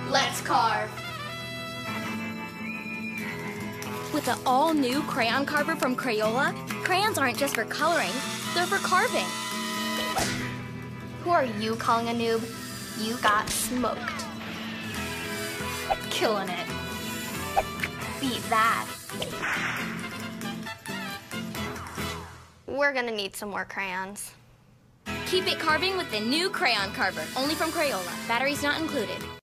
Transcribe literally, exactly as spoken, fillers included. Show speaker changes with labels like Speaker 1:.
Speaker 1: Let's carve.
Speaker 2: With the all-new Crayon Carver from Crayola, crayons aren't just for coloring, they're for carving.
Speaker 1: Who are you calling a noob? You got smoked. Killing it. Beat that. We're gonna need some more crayons.
Speaker 2: Keep it carving with the new Crayon Carver, only from Crayola. Batteries not included.